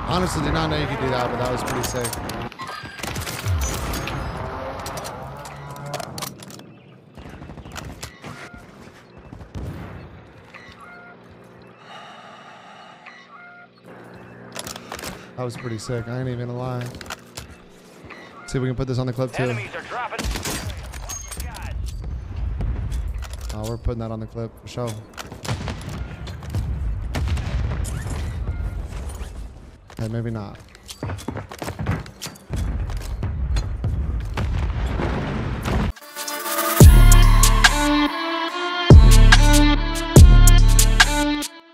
Honestly, did not know you could do that, but that was pretty sick. That was pretty sick. I ain't even gonna lie. See if we can put this on the clip too. Enemies are dropping. Oh, we're putting that on the clip for sure. Hey, maybe not.